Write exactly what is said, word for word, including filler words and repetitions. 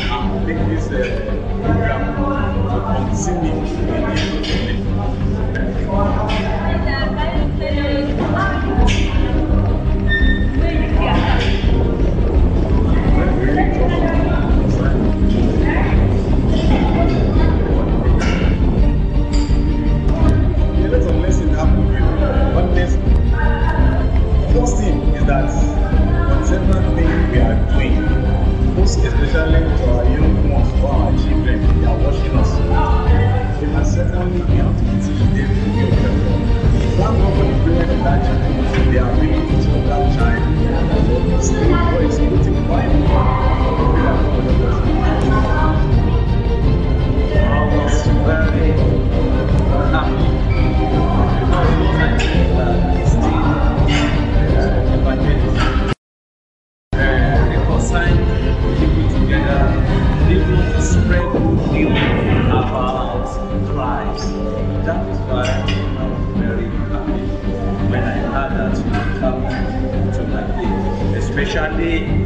and make this uh, program to continue in especially to our young ones, to our children, they are watching us. And secondly, we have to teach them to be okay. Thank God for the parents of that child. They are really teaching that child. Still, God is putting fire. I was very happy because I think that it's still evangelism. Reconciling people together, even spread good news about Christ. That is why I'm very happy when I heard that you come to my place, especially